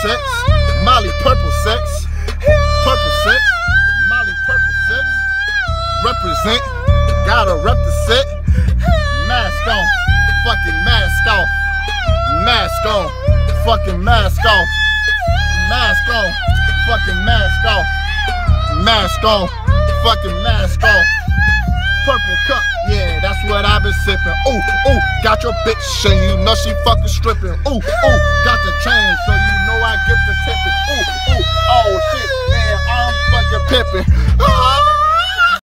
sex, Molly purple sex, Molly purple sex. Represent, gotta rep the set. Mask on, fucking mask off. Mask on, fucking mask off. Mask on, fucking mask off. Mask on, fucking mask off. Purple cup, yeah, that's what I've been sipping. Ooh, ooh, got your bitch and you know she fucking stripping. Ooh, ooh, got the chain so you know I get the tipping. Ooh, ooh, oh shit, man, I'm fucking pippin'.